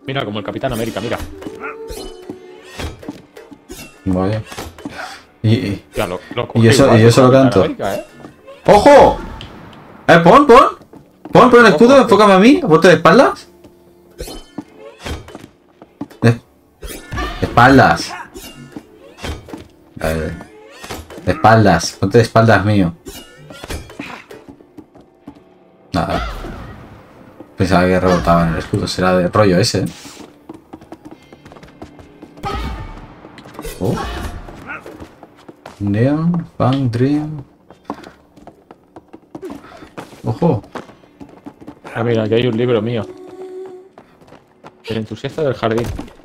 Mira, como el Capitán América, mira. Vaya. Y Ya, lo y eso, y eso lo canto. América, ¿eh? ¡Ojo! Pon. Pon el escudo, enfócame a mí. ¿Ponte de espaldas? De espaldas. De espaldas. Ponte de espaldas mío. Nada. Pensaba que rebotaba en el escudo. Será de rollo ese. Oh. Neon, Fang, Dream. Ojo. Ah, mira, aquí hay un libro mío. El entusiasta del jardín.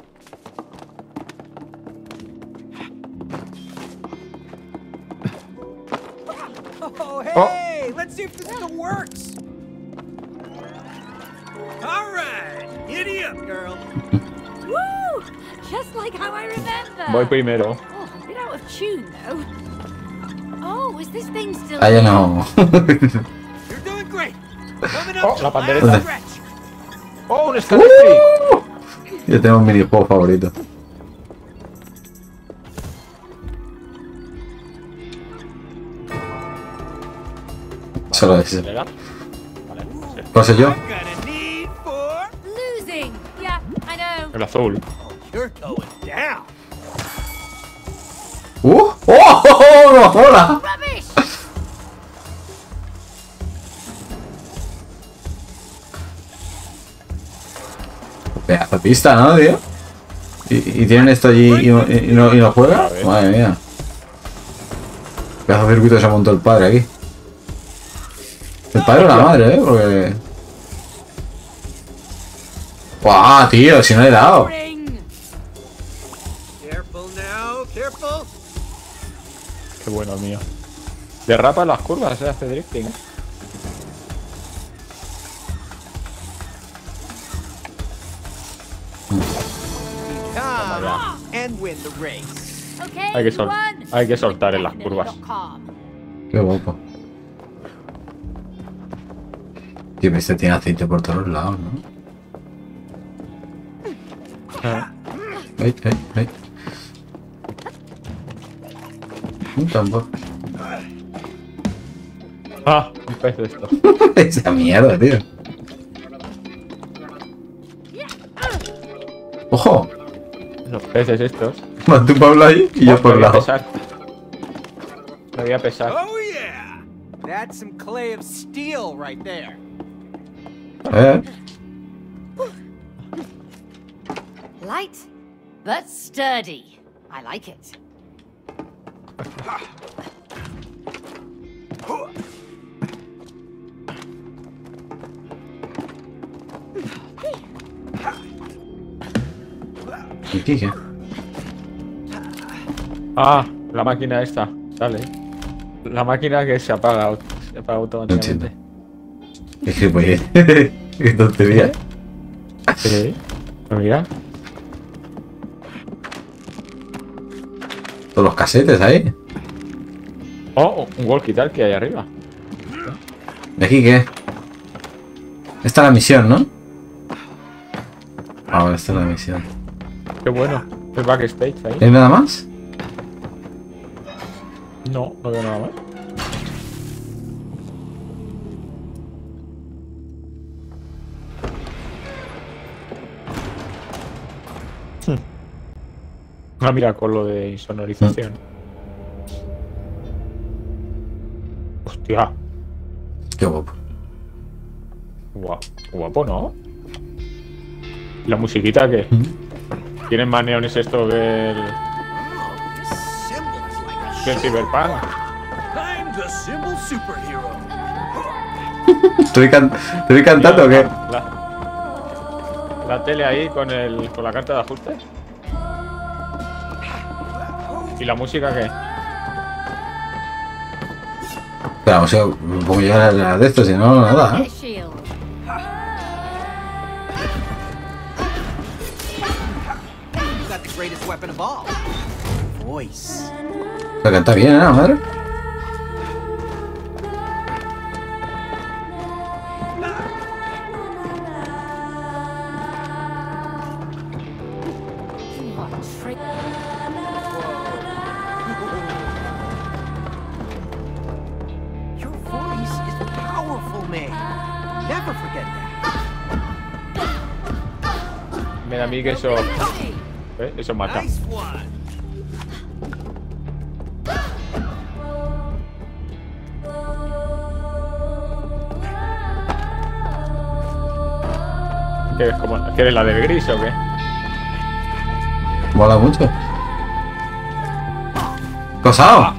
Oh, hey! Let's see if this still works. All right, giddy up, girl. Woo! Just like how I remember. Voy primero. Oh, a bit out of tune though. Oh, is this thing still? Ah, ya no. You're doing great. Coming up Oh, to la the pandereta. last stretch. ¡Oh, un Scalestri! Yo tengo un minijuego favorito. Solo ese. ¿Le da? Vale. Sí. ¿Cuál soy yo? I'm gonna need for. Losing. Yeah, I know. El azul. You're going down. ¡Oh! ¡Hola! Rubbish. Pedazo de pista, ¿no, tío? ¿Y tienen esto allí y no juega? Madre mía. Pedazo de circuito se ha montado el padre aquí. El padre o la madre, porque... ¡Guau, tío! Si no le he dado. Ring. Careful now, careful. Qué bueno, mío. Derrapa en las curvas, hace drifting. Come and win the race. Okay. Hay que you sol- won. hay que soltar en las Definitely curvas. not calm. Qué guapo. Tío, pero este tiene aceite por todos lados, ¿no? Ah, Ay. Tampoco. Ah, un pez de esto. Esa mierda, tío. ¡Ojo! Los peces estos. Más tú, Pablo, ahí y yo Oh, por me el voy a lado. pesar. Me voy a pesar. Oh yeah, that's some clay of steel right there. Light, but sturdy. I like it. ¿Y qué? Ah, la máquina esta. Sale. La máquina que se apaga automáticamente. Es que pues... Qué tontería. Sí. Pues mira. Todos los casetes ahí. Oh, un walkie-talkie ahí arriba. ¿De aquí qué? Esta es la misión, ¿no? Ah, vale, esta es la misión. Qué bueno. El backstage ahí. ¿Hay nada más? No, no veo nada más. Ah, mira, con lo de insonorización. Hostia. Qué guapo. Guapo, ¿no? ¿La musiquita qué? ¿Tienen más neones esto del This symbol's like a del Cyberpunk? I'm the symbol superhero. ¿Estoy cantando o qué? La tele ahí con la carta de ajuste. ¿Y la música qué? Pero, o sea, pongo ya la de esto, si no, nada, ¿eh? Shield. You got the greatest weapon of all. Voice. Se canta bien, ¿eh, madre? afraid. Your voice is powerful, May. Never forget that. Me da a mí que eso... Eso mata. Nice one. ¿Qué eres, como, ¿qué eres la del gris o qué? Mola mucho. ¡Cosao!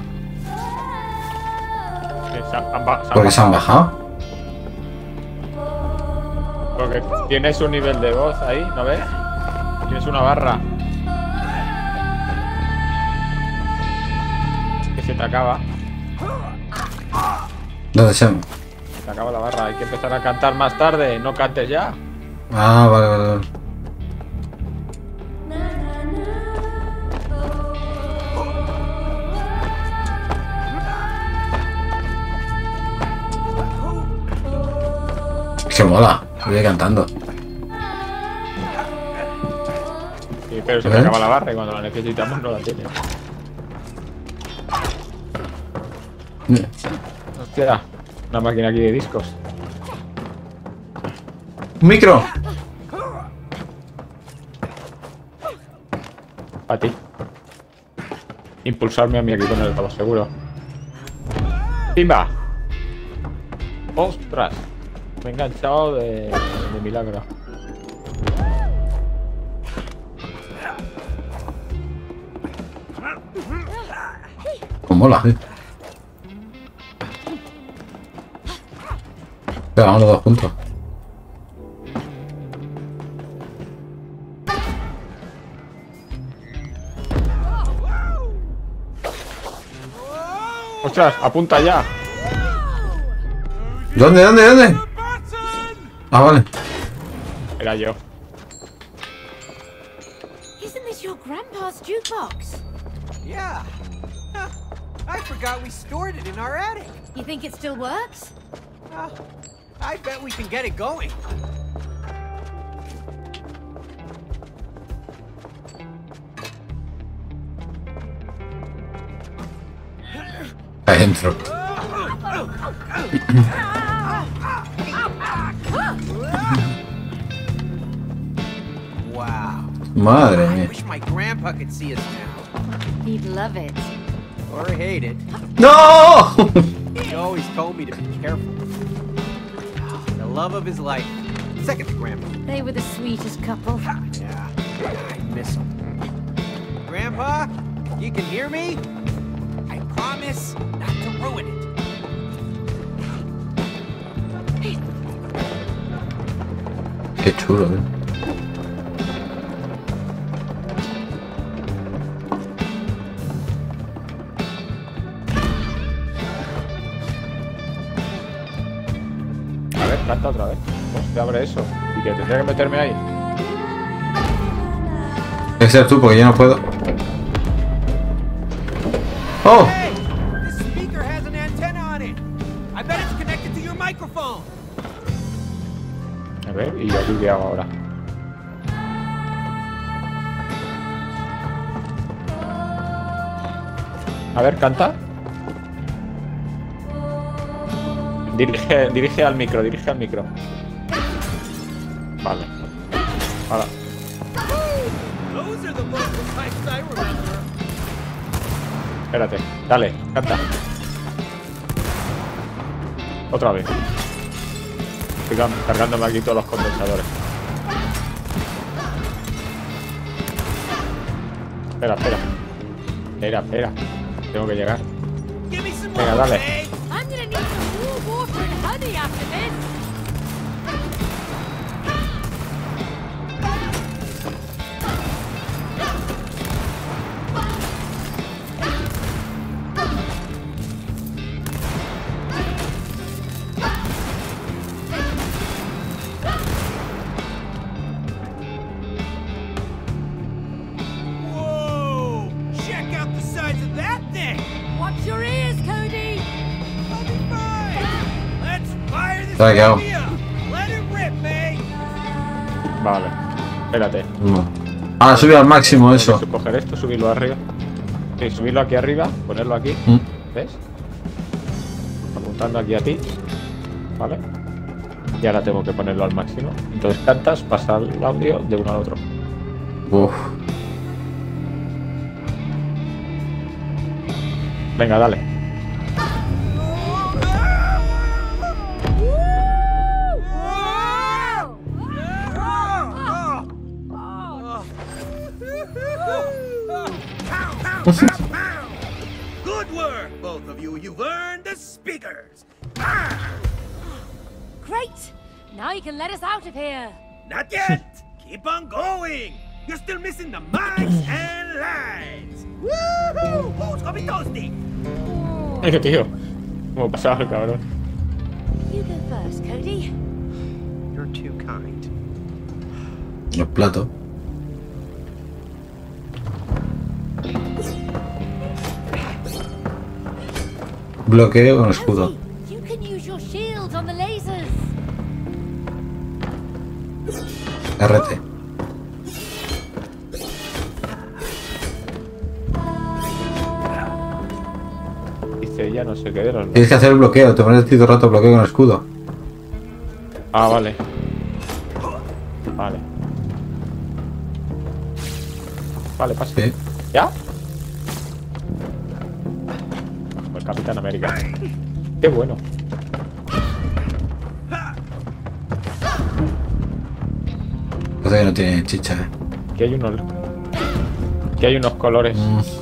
Porque se han bajado. Porque tienes un nivel de voz ahí, ¿no ves? Tienes una barra. Que se te acaba. ¿Dónde se? Se te acaba la barra. Hay que empezar a cantar más tarde. No cantes ya. Ah, vale, vale, vale. Que mola, voy cantando. Sí, pero se te acaba la barra y cuando la necesitamos no la tienes. Hostia, una máquina aquí de discos. ¡Un micro! A ti. Impulsarme a mí aquí con el todo seguro. ¡Pimba! ¡Ostras! Me he enganchado de milagro. Pues mola, sí. Espera, vamos los dos juntos. ¡Ostras! ¡Apunta ya! ¿Dónde, dónde, dónde? Ah, vale. Era yo. Isn't this your grandpa's jukebox? Yeah. Huh. I forgot we stored it in our attic. You think it still works? I bet we can get it going. Adentro. Wow. Madre I mía. wish my grandpa could see us now. He'd love it. Or hate it. ¡No! He always told me to be careful. The love of his life. Second to grandpa. They were the sweetest couple. Yeah. I miss him. Grandpa, you can hear me? I promise not to ruin it. Qué chulo, ¿eh? A ver, canta otra vez. Hostia, abre eso. Y que tendría que meterme ahí. Tienes que ser tú porque yo no puedo. ¡Oh! Hey! This speaker has an antenna on it. I bet it's connected to your microphone. A ver, ¿y aquí qué hago ahora? A ver, canta. Dirige al micro, dirige al micro. Vale. Ahora. Those are the vocal types I remember. Espérate, dale, canta. Otra vez. Estoy cargándome aquí todos los condensadores. Espera, espera. Espera, espera. Tengo que llegar. Give me some Venga, more, dale. May. I'm gonna need some warm water and honey after this. Whoa! Check out the size of that thing. Watch your ears, Cody. I'll be fine. Let's fire this There you go. baby up. Let it rip, May. Vale. Espérate. No. Ah, subir al máximo eso. Tengo que coger esto, subirlo arriba. Sí, subirlo aquí arriba, ponerlo aquí. ¿Ves? Apuntando aquí a ti. ¿Vale? Y ahora tengo que ponerlo al máximo. Entonces cantas, pasa el audio de uno al otro. Uf. Venga, dale. Good work, both of you. You've earned the speakers. Great! Now you can let us out of here. Not yet. Keep on going. You're still missing the mics and lines. Woohoo! Who's gonna be toasty? Tío. ¿Cómo pasaba el cabrón? You go first, Cody. You're too kind. Los platos. Bloqueo con escudo. Cody, you can use your shield on the lasers. RT. Dice ya no sé qué de los... Tienes que hacer el bloqueo, te pones todo el rato bloqueo con escudo. Ah, vale. Vale. Vale, pasa. Sí. ¿Ya? Pues Capitán América. Qué bueno. Parece que no tiene chicha, Que hay unos... Que hay unos colores.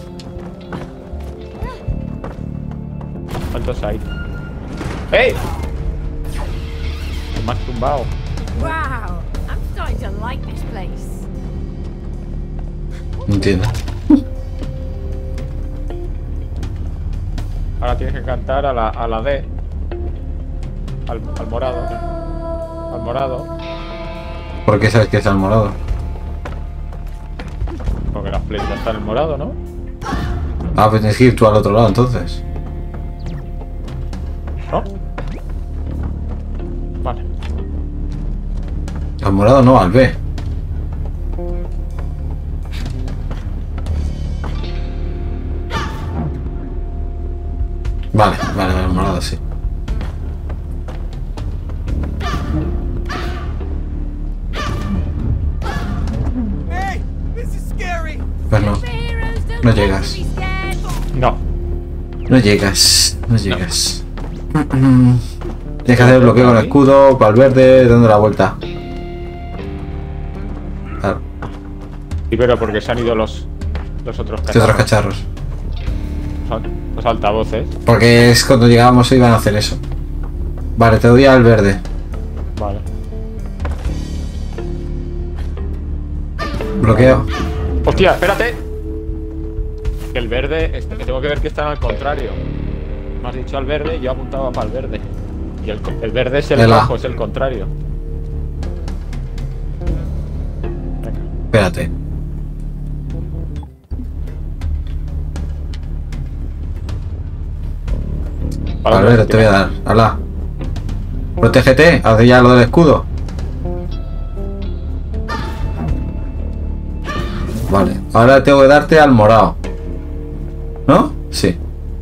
¿Cuántos hay? ¡Ey! Me has tumbado. Wow, I'm starting to like this place. No entiendo. Ahora tienes que cantar a la D. Al morado. Al morado. ¿Por qué sabes que es al morado? Porque las flechas están en el morado, ¿no? Ah, pues tienes que ir tú al otro lado entonces. ¿No? Vale. Al morado no, al B. Vale, al morado sí. Hey, this is scary. Pues no, Superheroes don't no have to llegas. be scared. No. No llegas, no llegas. Tienes que hacer el bloqueo con el escudo, para el verde, dando la vuelta. Claro, Sí, pero porque se han ido los otros ¿qué otros cacharros. cacharros? Los altavoces. Porque es cuando llegábamos iban a hacer eso. Vale, te doy al verde. Vale. Bloqueo. ¡Hostia, espérate! Que el verde... que tengo que ver que están al contrario. Me has dicho al verde y yo apuntaba para el verde. Y el verde es el rojo, es el contrario. Venga. Espérate. Para Al verde te voy a dar. Alá. Protégete, haz ya lo del escudo. Vale, ahora tengo que darte al morado. ¿No? Sí.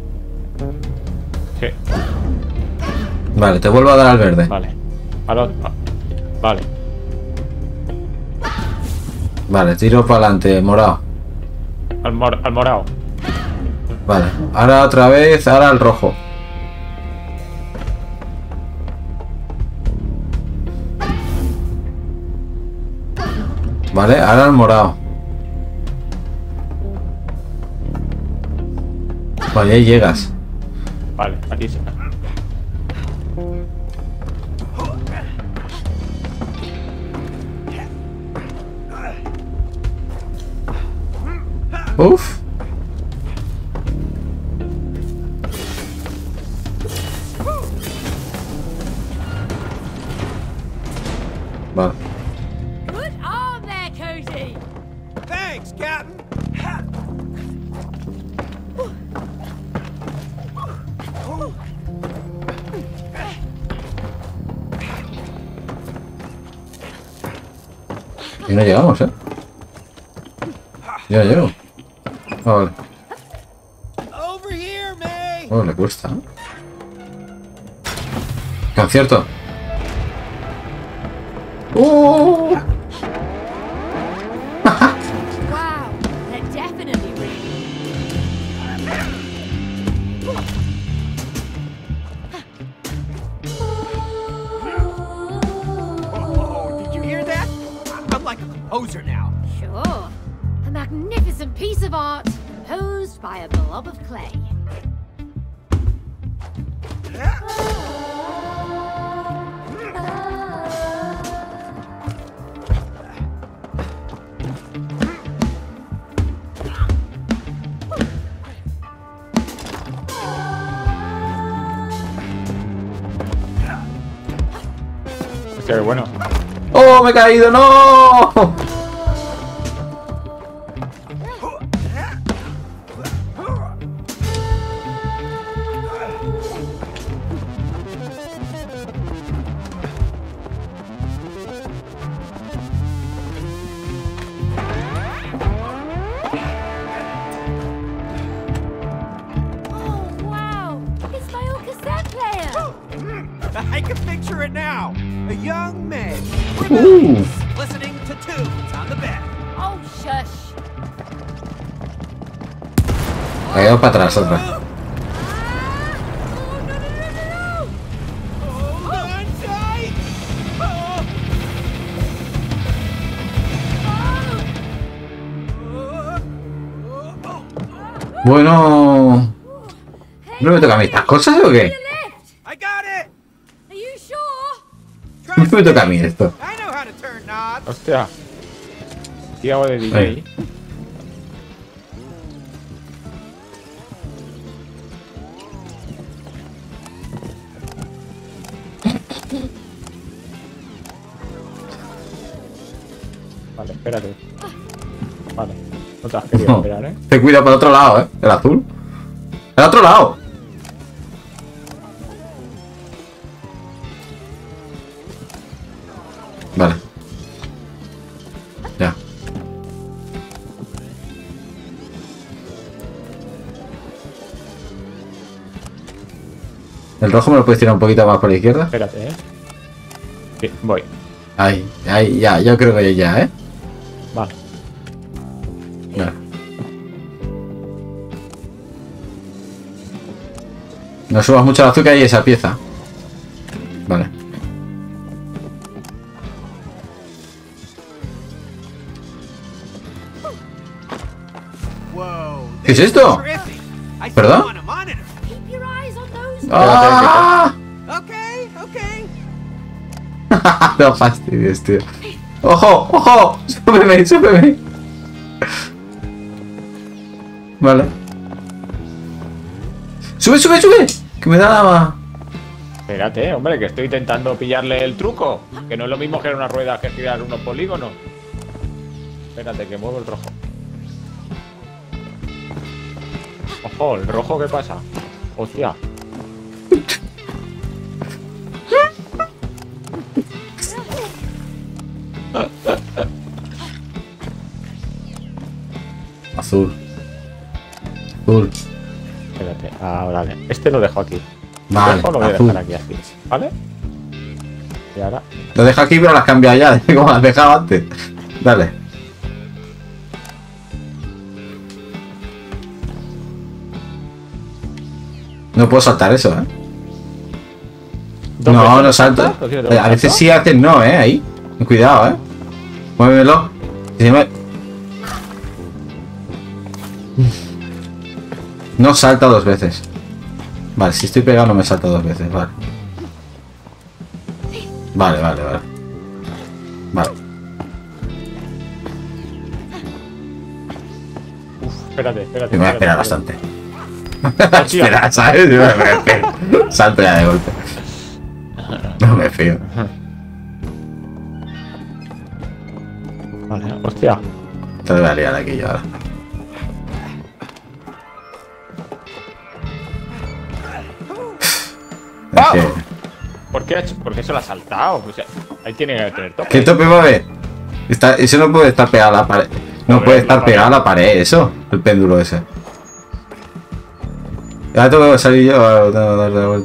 Sí, Vale, te vuelvo a dar al verde. vale. Vale. Vale, tiro para adelante, morado. Al morado. Vale, ahora otra vez, ahora al rojo. Vale, ahora al morado. Vale, ahí llegas. Vale, aquí se... Uf. Vale. Good arm there, Cody. Thanks, Captain. Y no llegamos, ¿eh? Ya llego. Ah, vale. Over here, May. Oh, le cuesta, ¿eh? Concierto. Wow, they're definitely real. Oh, did you hear that? I'm like a composer now. Sure. A magnificent piece of art composed by a blob of clay. Hostia, qué bueno. ¡Oh, me he caído! ¡No! Oh, wow. It's my old cassette player. I can picture it now. A young May, rebellious, listening to tunes on the bed. Oh, shush. Me he ido para atrás otra. Ah! Oh, no, no, no, no, no. Hold on tight. Oh. Bueno... ¿No me toca a mí estas cosas o qué? I got it. Are you sure? ¿No me toca a mí esto? I know how to turn knobs. Hostia. ¿Qué hago de DJ? Vale, espérate. Vale. No te has querido No. esperar, ¿eh? Te cuida para el otro lado, ¿eh? El azul. ¡El otro lado! Vale. Ya. ¿El rojo me lo puedes tirar un poquito más por la izquierda? Espérate, ¿eh? Sí, voy. Ahí, ahí, ya, yo creo que ya, ¿eh? Vale. Ya. No subas mucho el azúcar y esa pieza. Vale. Whoa. ¿Qué es this esto? terrific. I see ¿Perdón? you on a monitor. Keep your eyes on those. ¡Ah! Okay, okay. No fastidies, tío. ¡Ojo! ¡Ojo! ¡Súbeme! ¡Súbeme! Vale. ¡Sube, sube, sube! Que me da la... Espérate, hombre, que estoy intentando pillarle el truco. Que no es lo mismo que una rueda que girar unos polígonos. Espérate, que muevo el rojo. Ojo, ¿el rojo qué pasa? Hostia. Azul. Azul. Espérate, vale. Este lo dejo aquí. Vale, Lo voy a azul. dejar aquí así. ¿Vale? Y ahora. Lo dejo aquí, pero las cambiado ya, como las dejaba antes. Dale. No puedo saltar eso, ¿eh? ¿Dos No, veces no salto. saltas? ¿Lo tienes A veces salto? sí, a veces no, ¿eh? Ahí. Cuidado, ¿eh? Muévelo. Si me- No salta dos veces. Vale, si estoy pegado no me salta dos veces, vale. Vale, vale, vale. Vale. Espérate, espérate. Me voy a esperar espérate. bastante. Espera, ¿sabes? Me espero. Salto ya de golpe. No me fío. Vale, hostia. Te voy a liar aquí yo ahora. Es que... ¿Por qué, ¿Por qué se lo ha saltado? O sea, ahí tiene que tener toque. ¿Qué tope va a haber? Eso no puede estar pegado a la pared. No Joder, puede estar la pegado a la pared, eso. El péndulo ese. Ya tengo que salir yo. Ahora tengo que darle la vuelta.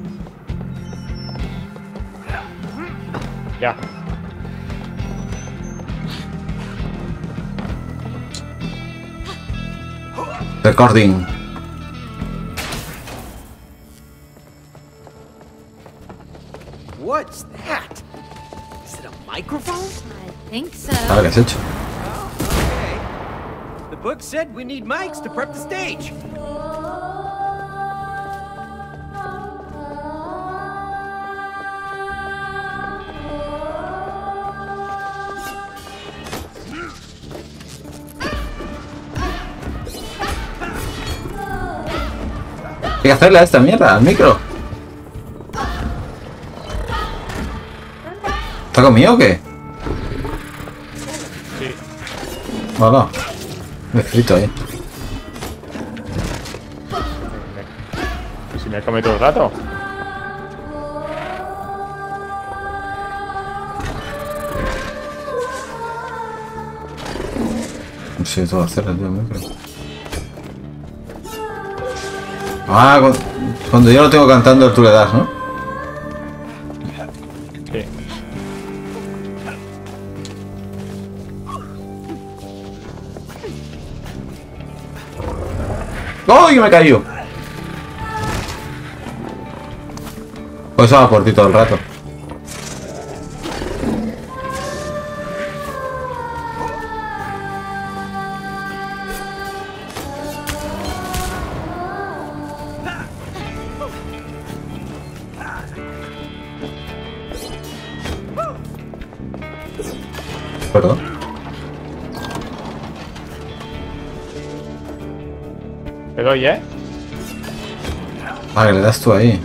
Ya. Recording. What's that? Is it a microphone? I think so. Ahora, ¿qué has hecho? Okay. The book said we need mics to prep the stage. Hay que hacerle a esta mierda, al micro. ¿Está conmigo o qué? Sí. Hola. Me he frito ahí. Si me come todo el rato. No sé todo hacerle, tío, el micro. Ah, cuando yo lo tengo cantando tú le das, ¿no? Sí. ¡Ay, que me he caído! Pues eso va por ti todo el rato. Perdón. Te doy, ¿eh? Ah, que le das tú ahí.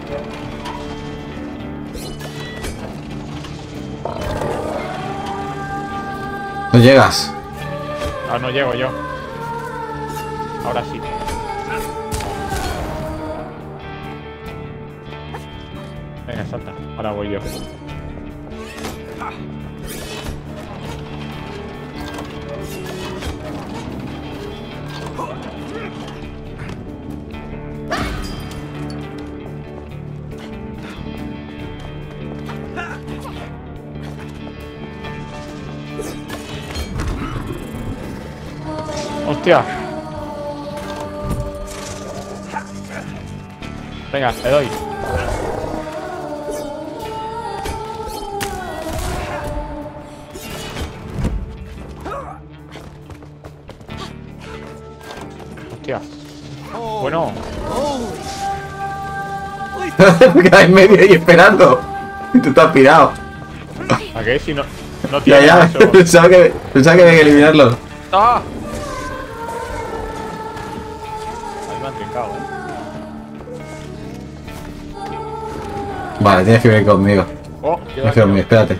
No llegas. Ah, no llego yo. Ahora sí. Venga, salta. Ahora voy yo. ¡Hostia! Venga, te doy. Hostia. Bueno, Me quedé en medio ahí esperando. Y tú estás pirado. ¿a qué? Si no Ya, tiene ya. eso. Pensaba que había que eliminarlo. ¡Ah! Ahí me han trincado, ¿eh? Vale, tienes que venir conmigo. Oh, Tienes que venir, espérate.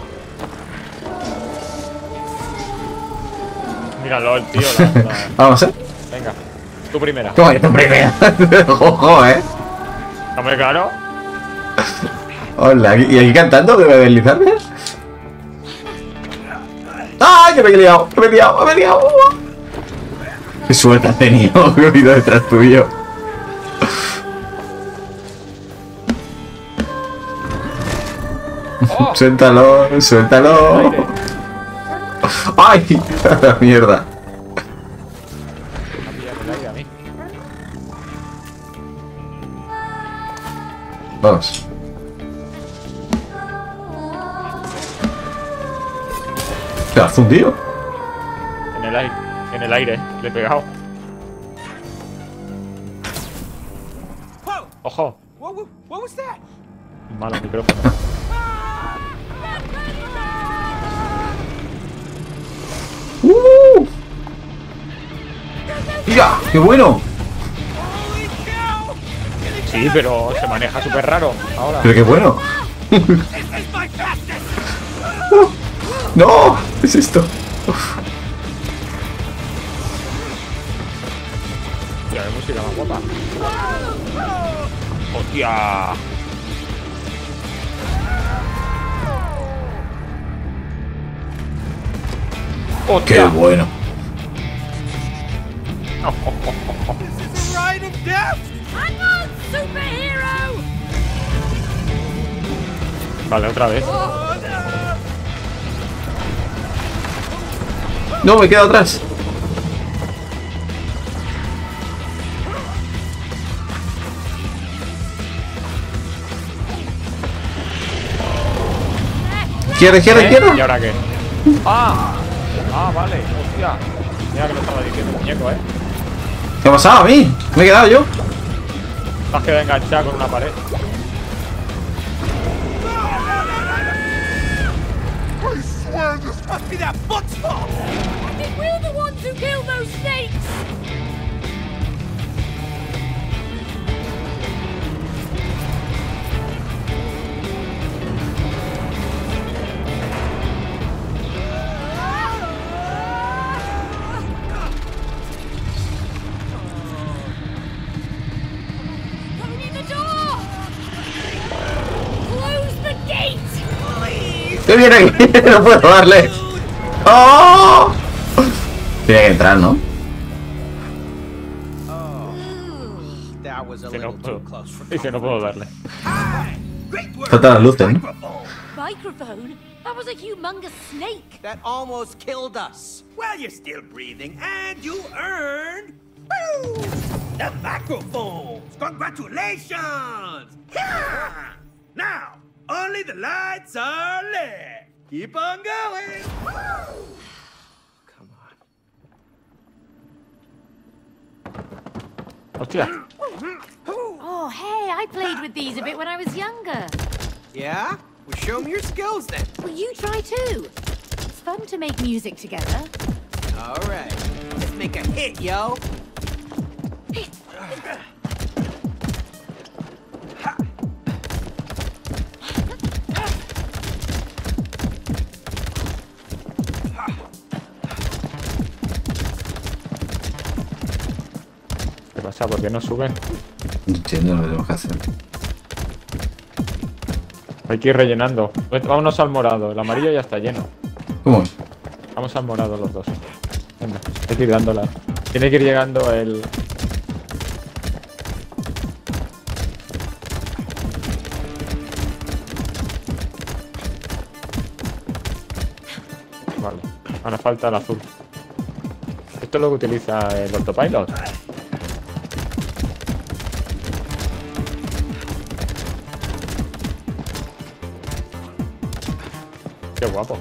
Míralo, el tío. Vamos, Venga, tú primera. Toma, yo primero. Ojo, Hombre, claro. Hola, ¿y aquí cantando? ¿Debe deslizarme? ¡Ay, que me he liado! ¡Que me he liado! ¡Me he liado! ¡Qué suerte has tenido! Me he ido detrás tuyo. Oh, Suéltalo, suéltalo. aire. ¡Ay! La mierda. Me ha pillado el aire a mí. Vamos. ¿Te has fundido? En el aire. En el aire. Le he pegado. Whoa! Ojo. What was that? Malo micrófono. ¡Mira! ¡Qué bueno! Sí, pero se maneja súper raro ahora. ¡Pero qué bueno! ¡No! ¿Qué es esto? Hostia, qué música más guapa. Hostia. Qué ¡Hostia! bueno. This is a ride of death! Hang on, superhero! Vale, otra vez. Oh, no! No, me quedo atrás. Izquierda, izquierda, ¿Y izquierda. ahora qué? ¡Ah! ¡Ah, vale! ¡Hostia! Mira que lo estaba diciendo el muñeco, ¿eh? ¿Qué ha pasado a mí? Me he quedado yo. Te has quedado enganchado con una pared. I swear this must be that book's fault! I think we're the ones who killed those snakes! Going in the door! Close the gate! ¿Qué viene aquí? No puedo darle. ¡Oh! Tiene que entrar, ¿no? That was a Que no little puedo. too close for Dice, no puedo darle. Hi! Great work! Faltan las luces, ¿no? Microphone? That was a humongous snake! That almost killed us. Well, you're still breathing, and you earned woo, the microphones. Congratulations! Yeah! Now, only the lights are lit. Keep on going. Woo! Come on. ¡Hostia! Oh, hey, I played with these a bit when I was younger. Yeah? Well, show me your skills then. Well, you try too. It's fun to make music together. All right. Let's make a hit, yo. ¿Qué pasa? ¿Por qué no suben? No entiendo lo que tenemos que hacer. Hay que ir rellenando. Vámonos al morado. El amarillo ya está lleno. ¿Cómo? Vamos al morado los dos. Venga, hay que ir dándola. Tiene que ir llegando el... Vale, ahora falta el azul. Esto es lo que utiliza el autopilot. Qué guapo.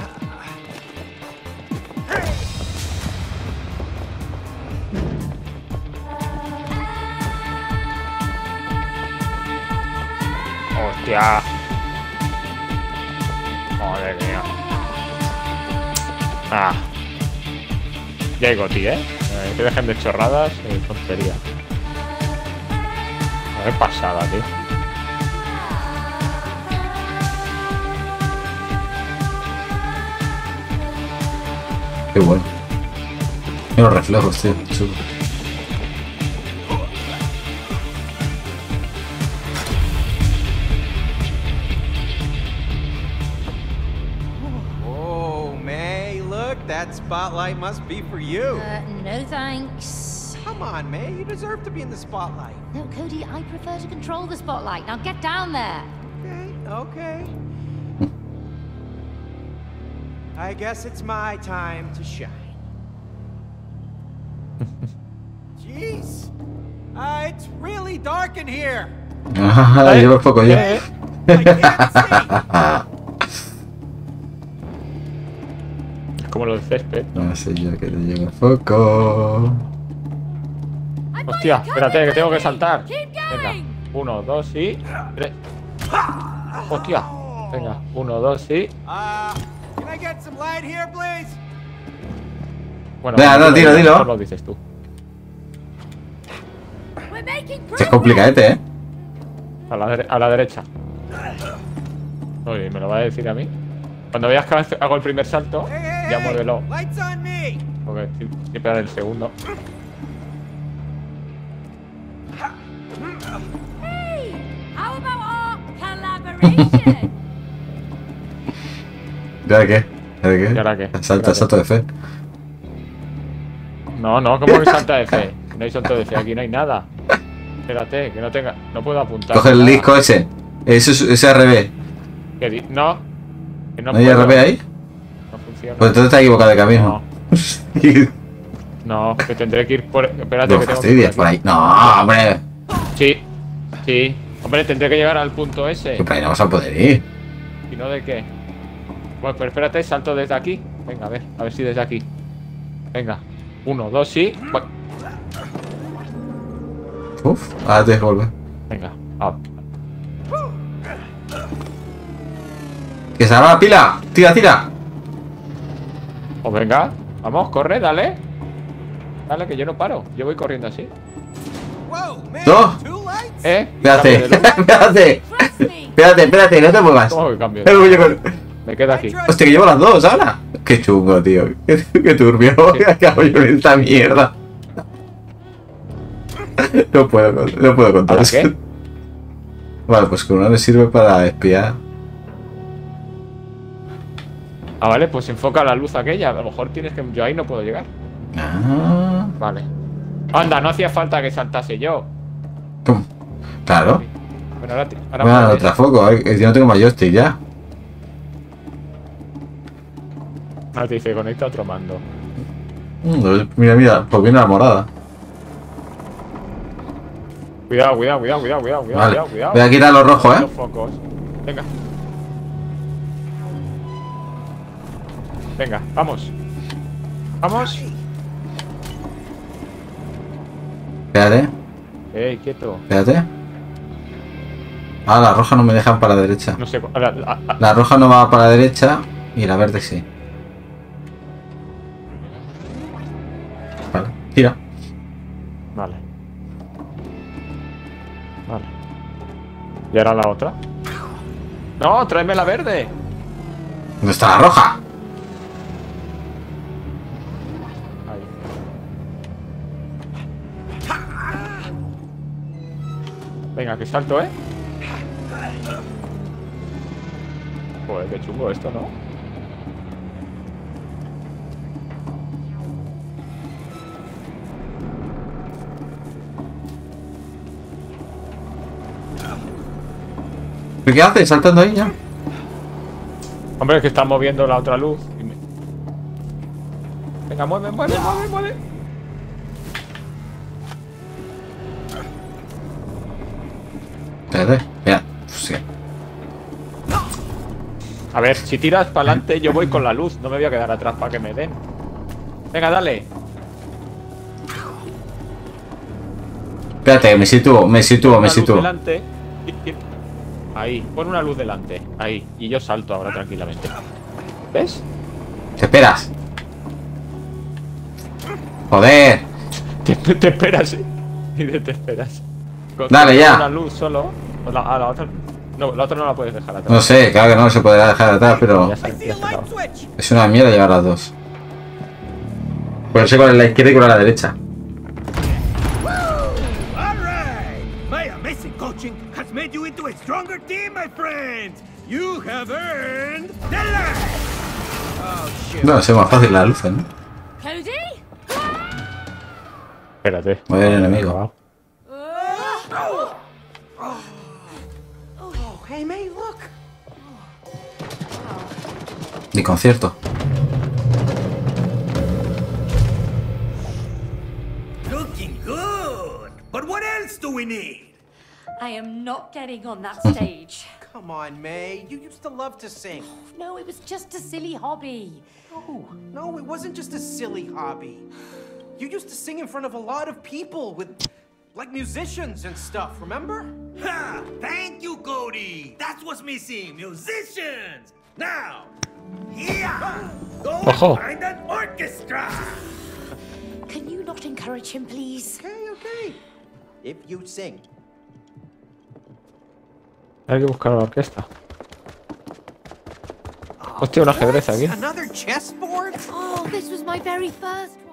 ¡Hostia! Madre mía. Ah. Ya hay goti, ¿eh? Que dejen de chorradas y tontería. Qué pasada, tío. Qué bueno. Mira los reflejos, tío. Chulo. Oh, May, look, that spotlight must be for you. No thanks. Come on, May, you deserve to be in the spotlight. No, Cody, I prefer to control the spotlight. Now get down there. Okay, okay. I guess it's my time to shine. Jeez, it's really dark in here. Ah, llevo poco yo. I can't see. Es como lo del césped. No sé yo que te llega el foco. I've got Hostia, you espérate, que covered, tengo que Cody. saltar. Keep Venga, going. 1, 2 y 3. Hostia. Venga, 1, 2 y... Can I get some light here, please? Bueno, Venga, no, dilo, dilo. mejor lo dices tú. We're making Que es complicadete, ¿eh? A la derecha. Uy, ¿me lo va a decir a mí? Cuando veas que hago el primer salto, Hey, hey, ya hey! muévelo. Lights on me! Porque siempre era el segundo. Hey, how about our collaboration? ¿Ya de qué? ¿De qué? ¿Y ahora qué? Salta, salto de fe. No, no, ¿cómo que salta de fe? No hay salto de fe, aquí no hay nada. Espérate, que no tenga. No puedo apuntar. Coge el nada. disco ese. Ese RB. No. Que ¿No hay RB ahí? No funciona. Pues entonces está equivocado de camino. No, que tendré que ir por. Espérate, No que tengo que fastidies ir por ahí. No, hombre. Sí, sí. Hombre, tendré que llegar al punto ese. Que por ahí no vas a poder ir. ¿Y no de qué? Bueno, pero espérate, salto desde aquí. Venga, a ver si desde aquí. Venga. 1, 2, sí. Uf, ahora te volver. Venga, up. ¡Que se abra la pila! ¡Tira, tira! Pues venga, vamos, corre, dale. Dale, que yo no paro. Yo voy corriendo así. Whoa, man, No. too light? Espérate, Cambio de luz. espérate. Trust me. Espérate, no te muevas. ¿Cómo que cambio? Me voy yo con- Me quedo aquí. Hostia, que llevo las dos ahora. Qué chungo, tío. Qué turbio. ¿Qué acabo yo en esta mierda? No puedo con todo ¿Ahora esto. qué? Vale, pues con una me sirve para espiar. Ah, vale, pues enfoca la luz aquella. A lo mejor tienes que. Yo ahí no puedo llegar. Ah, Vale. Anda, no hacía falta que saltase yo. ¿cómo? Claro. Bueno, ahora Bueno, puedes. otra foco. Yo no tengo más joystick ya. Ahora te dice, conecta otro mando. Mira, pues viene la morada. Cuidado. Vale. Cuidado. Voy a quitar los rojos, Los focos. Venga. Venga, vamos. Vamos. Espérate, Quieto. espérate. Ah, la roja no me dejan para la derecha. No sé. La roja no va para la derecha y la verde sí. Vale, tira. Vale. ¿Y ahora la otra? No, tráeme la verde. ¿Dónde está la roja? Ahí. Venga, que salto, ¿eh? Joder, qué chungo esto, ¿no? ¿Pero qué haces? Saltando ahí ya. Hombre, es que está moviendo la otra luz. Venga, mueve. Espérate, mira. Sí. A ver, si tiras para adelante, yo voy con la luz. No me voy a quedar atrás para que me den. Venga, dale. Espérate, me sitúo. Una luz delante. Ahí, pon una luz delante. Ahí. Y yo salto ahora tranquilamente. ¿Ves? Te esperas. Joder. Te esperas, ¿eh? Y te esperas. Dale, ya. Una luz solo. La otra. No, la otra no la puedes dejar atrás. No sé, claro que no se podrá dejar atrás, pero Ya I está, see ya a está. light switch. es una mierda llevar las dos. Pues sé cuál es la izquierda y cuál es la derecha. All right. My amazing coaching has made you into a stronger team, my friends. You have earned the light. Oh, shit. No, es más fácil la luz, ¿no? Cody? Espérate. Muy bien, enemigo. Oh, hey, May, look. Ni concierto. Looking good. But what else do we need? I am not getting on that stage. Come on, May. You used to love to sing. No, it was just a silly hobby. No, it wasn't just a silly hobby. You used to sing in front of a lot of people with, like, musicians and stuff, remember? Ha! Thank you, Cody. That's what's missing. Musicians. Now, here. Go Ojo. find an orchestra. Can you not encourage him, please? Okay. If you sing. Hay que buscar la orquesta. Hostia, un ajedrez aquí. Another chessboard? Oh, this was my very first